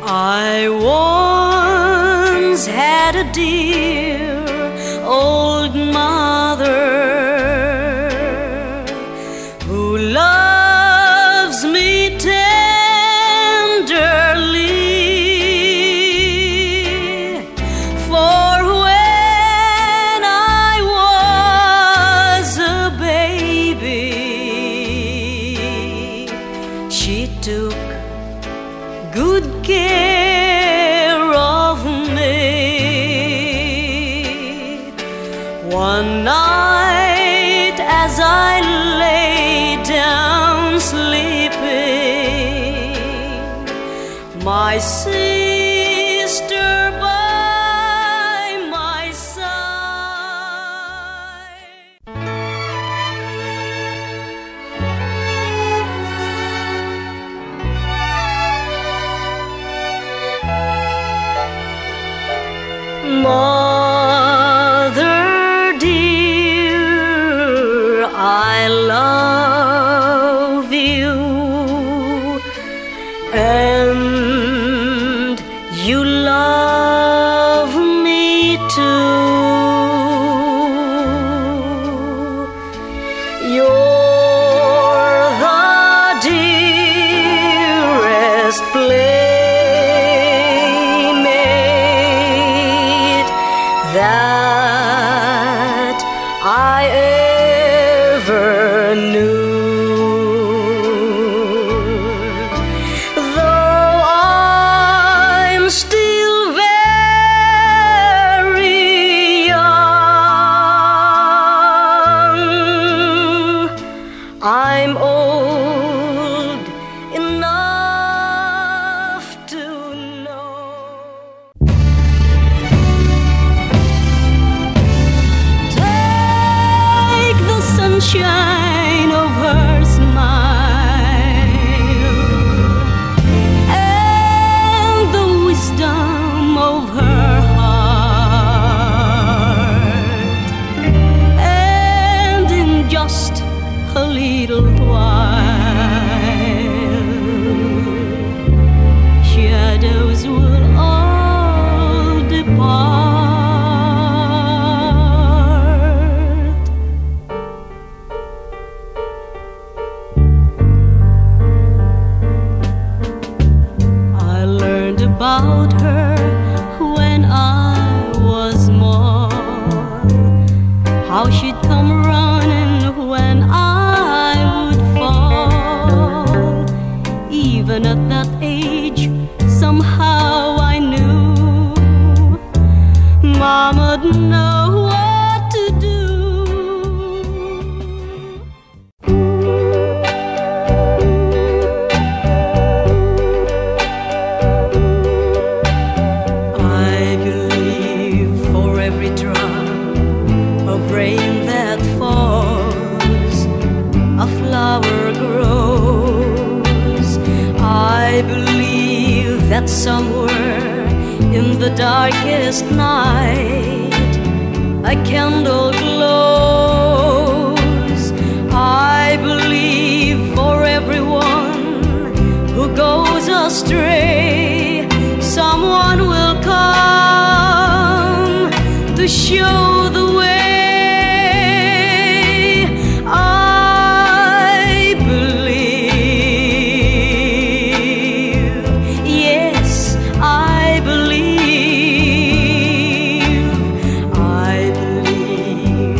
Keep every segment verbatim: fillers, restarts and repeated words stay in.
I once had a dear old mother who loves me tenderly, for when I was a baby, she took good care of me. One night as I lay down sleeping, my sister by my side. Mother dear, I love you, and you love me too. You're the dearest playmate that I ever knew. Though I'm still very young, I'm old enough to know. Sunshine of her smile and the wisdom of her heart, and in just a little while shadows will all depart. About her when I was small, how she'd come running when I would fall. Even at that age, somehow I knew Mama'd know what to do. Rain that falls, a flower grows. I believe that somewhere in the darkest night a candle glows. I believe for everyone who goes astray, someone will come to show the way. I believe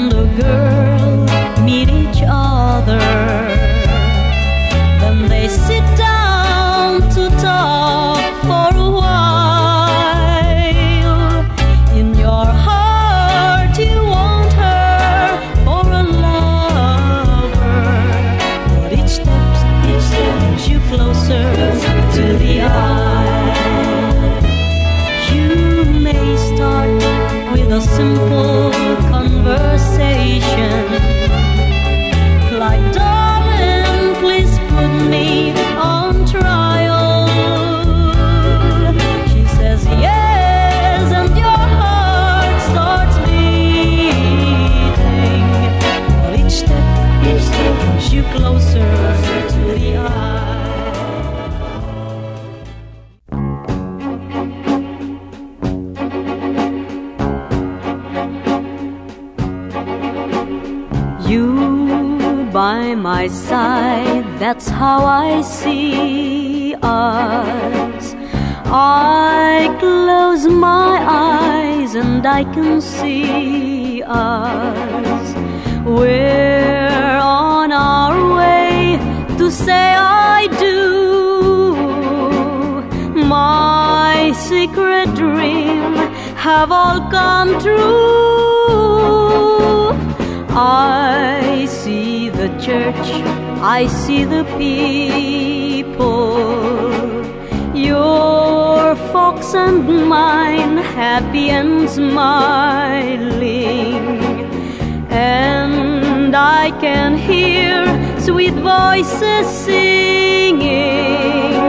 and a girl meet each other. Then they sit down to talk for a while. In your heart you want her for a lover, but each step, each step moves you closer to the aisle. You may start with a simple conversation, like, darling, please put me on trial. She says yes, and your heart starts beating. But each step, each step moves you closer to the aisle. You by my side, that's how I see us. I close my eyes and I can see us. We're on our way to say I do. My secret dream have all come true. I see the church, I see the people, your folks and mine, happy and smiling. And I can hear sweet voices singing,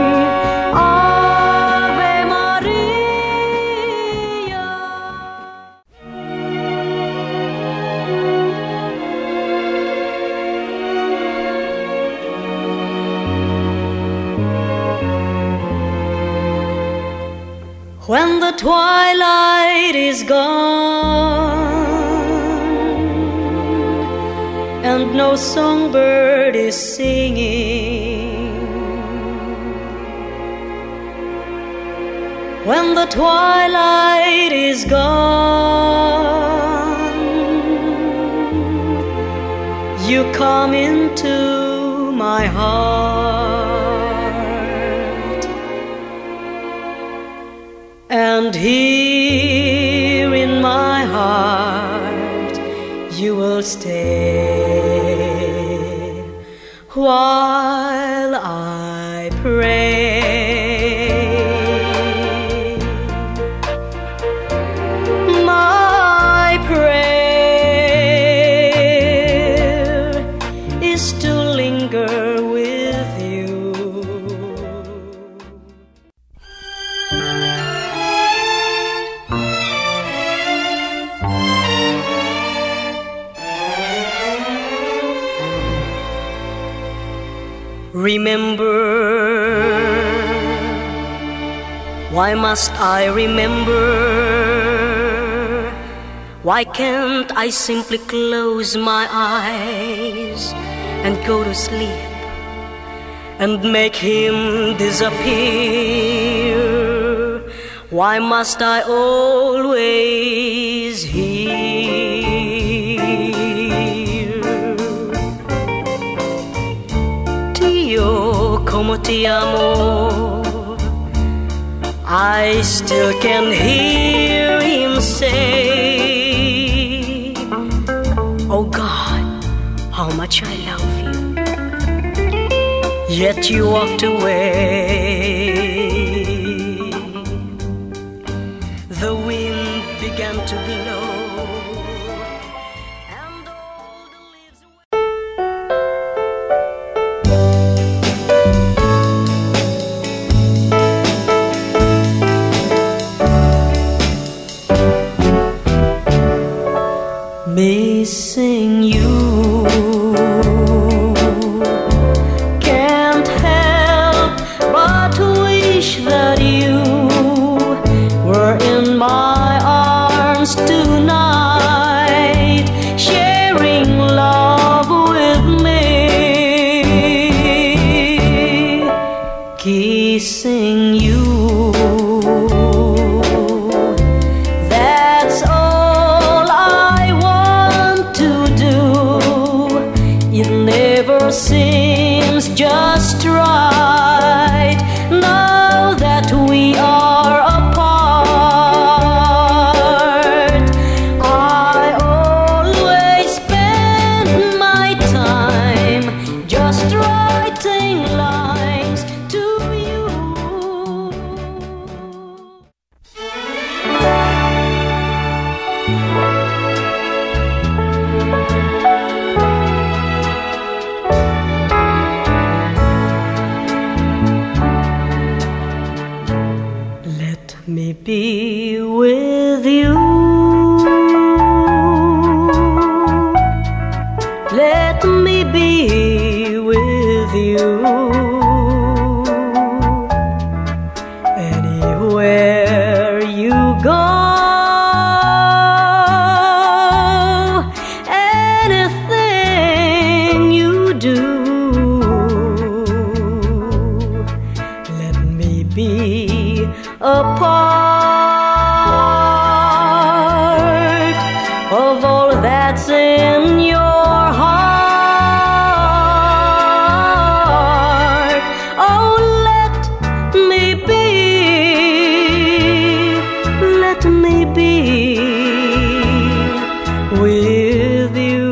Ave Maria. When the twilight is gone and no songbird is singing, when the twilight is gone, you come into my heart, and here in my heart you will stay while I pray. My prayer is to linger with you. Remember, why must I remember? Why can't I simply close my eyes and go to sleep and make him disappear? Why must I always hear Dio, como te amo? I still can hear him say, oh God, how much I love you. Yet you walked away. The wind began to blow, and all the leaves missing you. Can't help but wish that you were in my arms tonight, sharing love with me, kissing you. That's all I want to let me be with you. Anywhere you go, anything you do, let me be a part of all that's in your heart. Oh, let me be, let me be with you.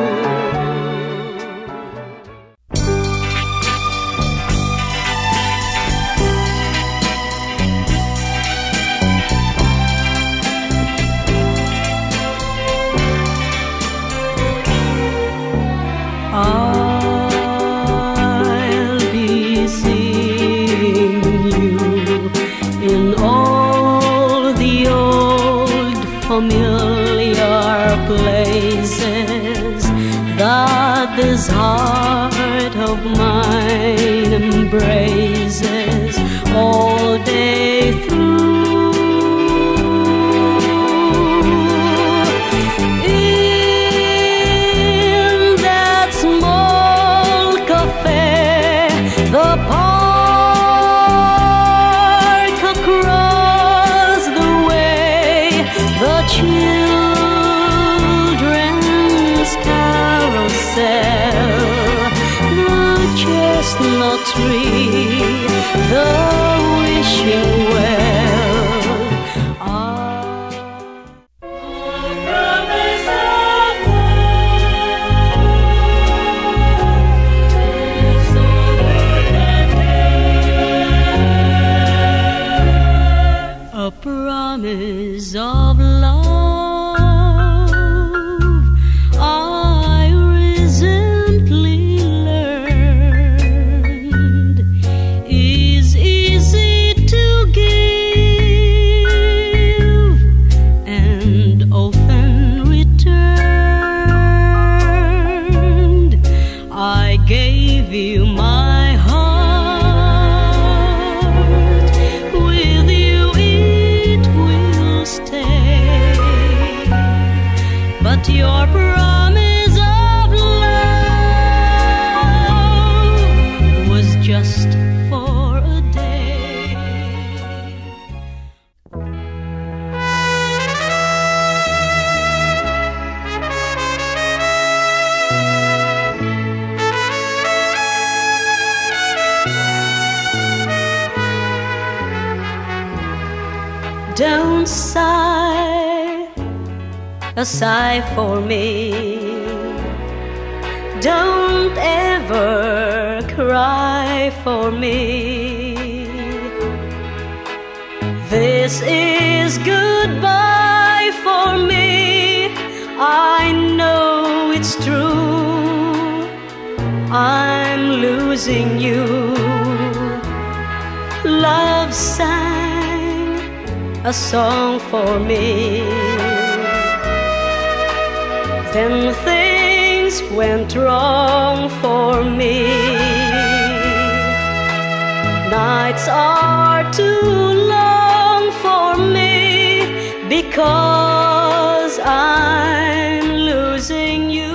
I'll be seeing you in all the old familiar places that this heart of mine embraces all day through. The park across the way, the children's carousel, the chestnut tree, the wishing well. A promise of love I recently learned is easy to give and often returned. I gave you my heart, with you it will stay, but your promise of love was just for a day. Don't sigh a sigh for me. Don't ever cry for me. This is goodbye for me. I know it's true. I'm losing you. Love sang a song for me. Then things went wrong for me. Nights are too long for me because I'm losing you.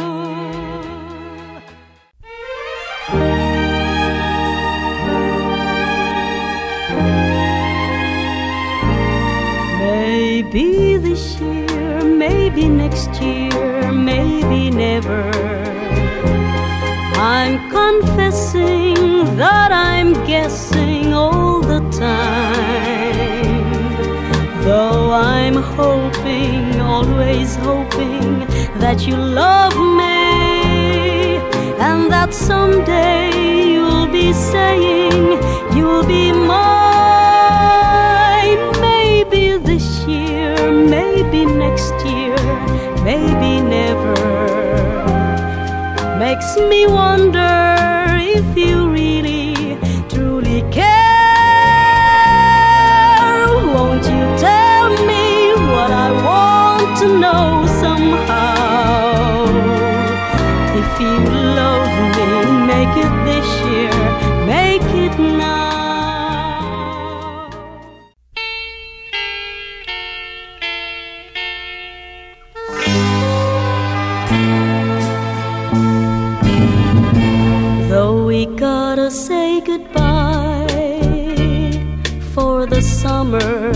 Maybe this year, maybe next year, maybe never. I'm confessing that I'm guessing all the time, though I'm hoping, always hoping, that you love me, and that someday you'll be saying you'll be mine. Maybe this year, maybe next year, maybe never. Makes me wonder if you really, truly care. Won't you tell me what I want to know somehow? If to say goodbye for the summer.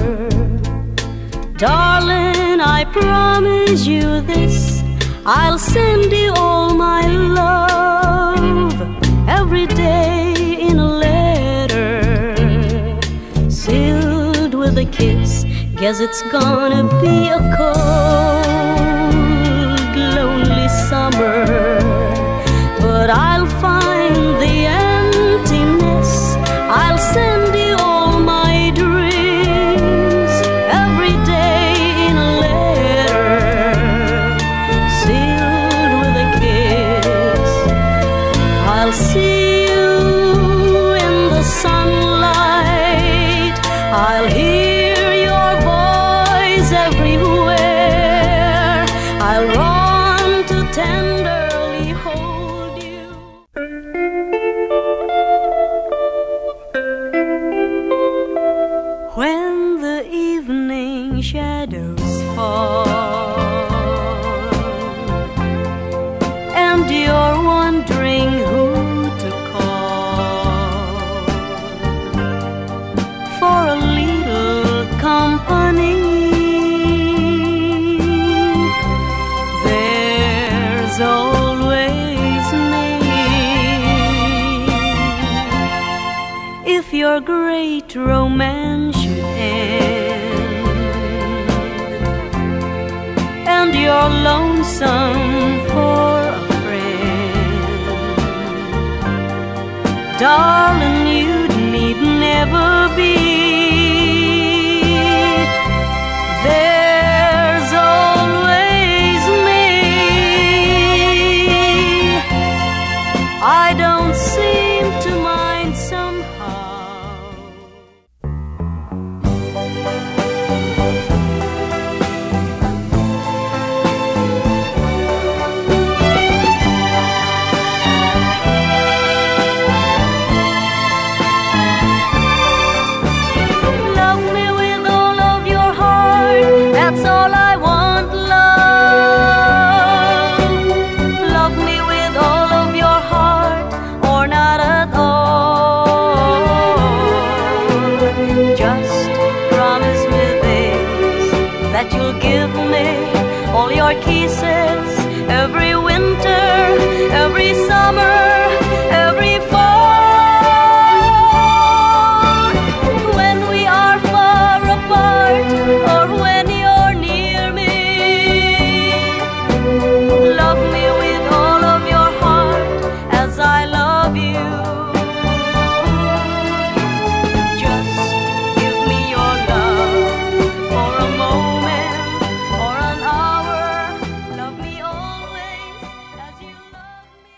Darling, I promise you this, I'll send you all my love every day in a letter, sealed with a kiss. Guess it's gonna be a cold, lonely summer, but I'll find the emptiness. I'll send you all my dreams every day in a letter, sealed with a kiss. I'll see you in the sunlight. I'll hear your voice everywhere. I'll run to tenderly hold you. When the evening shadows fall and you're wondering who to call for a little company, there's always me. If your great romance should end and you're lonesome for a friend, darling, you'd need never be. There's always me. I don't seem to mind somehow. Love me with all of your heart, that's all I want, love. Love me with all of your heart, or not at all. Just promise me this, that you'll give me all your kisses every winter, every summer, every fall. When we are far apart, or when you're near me, love me with all of your heart as I love you. Just give me your love for a moment or an hour. Love me always as you love me.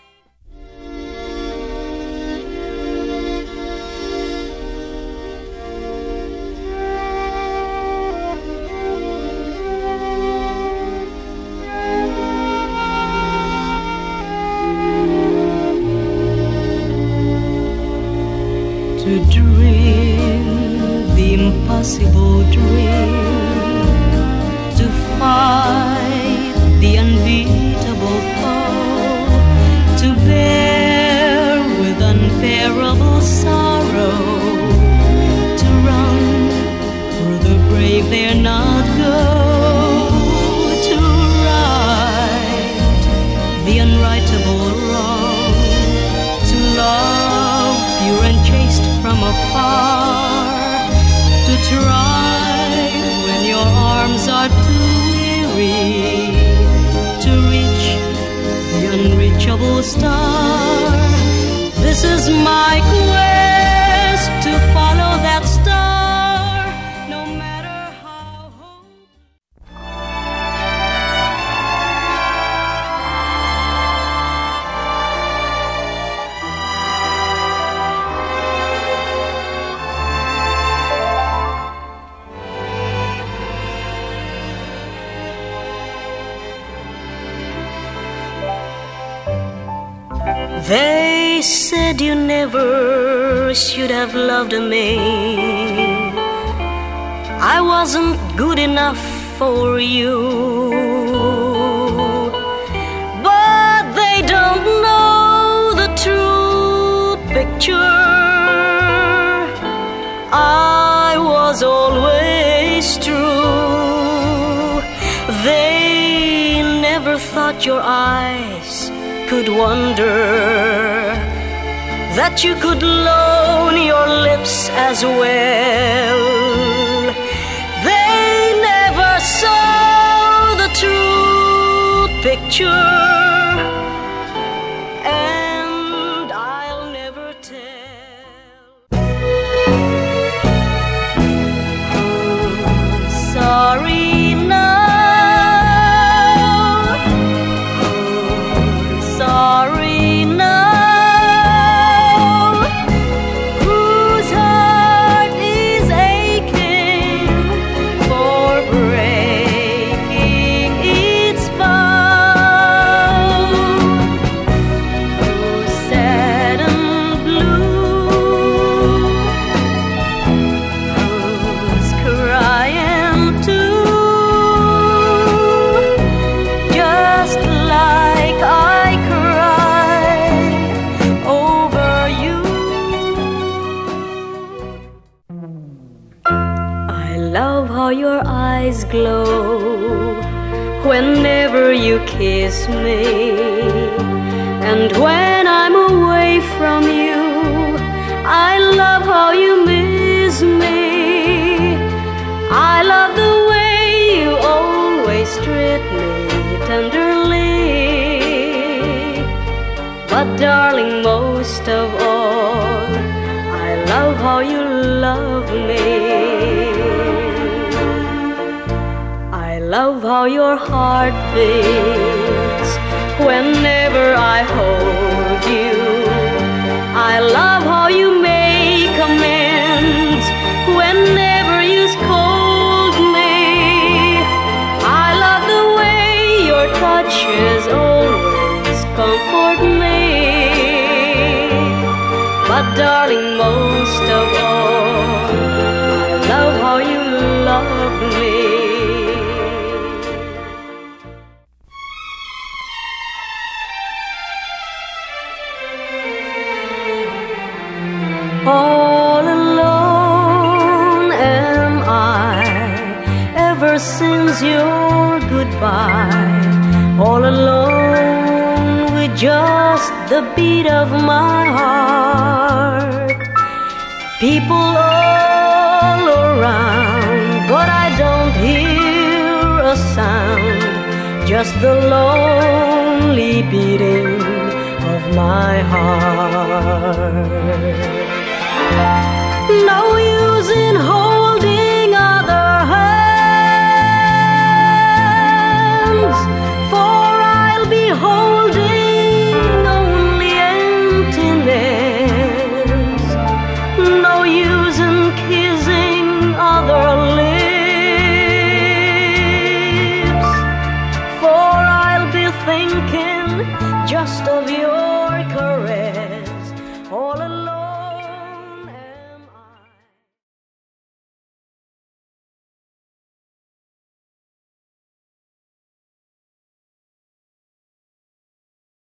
To dream the impossible dream, to fight the unbeatable foe, to bear with unbearable sorrow, to run where the brave dare not go, to right the unrightable wrong, to love pure and chaste from afar, to try when your arms are too weary, to reach the unreachable star. This is my quest, to follow that star, no matter how hopeless. They said you never should have loved me. I wasn't good enough for you. But they don't know the true picture thought your eyes could wonder, that you could loan your lips as well. They never saw the true picture, and I'll never tell. Sorry now, sorry now, whose heart is aching for breaking its vow, who's sad and blue, who's crying too, just like I cry over you. I love how your eyes glow whenever you kiss me, and when I'm away from you, I love how you miss me. I love the way you always treat me tenderly, but darling, most of all, I love how you love me. I love how your heart beats whenever I hold you. I love how you make amends whenever you scold me. I love the way your touches always comfort me, but darling, most of all, I love how you love me. All alone am I ever since your goodbye, all alone with just the beat of my heart. People all around, but I don't hear a sound, just the lonely beating of my heart. No use in holding other hands, for I'll be holding only emptiness. No use in kissing other lips, for I'll be thinking just of your caress all alone.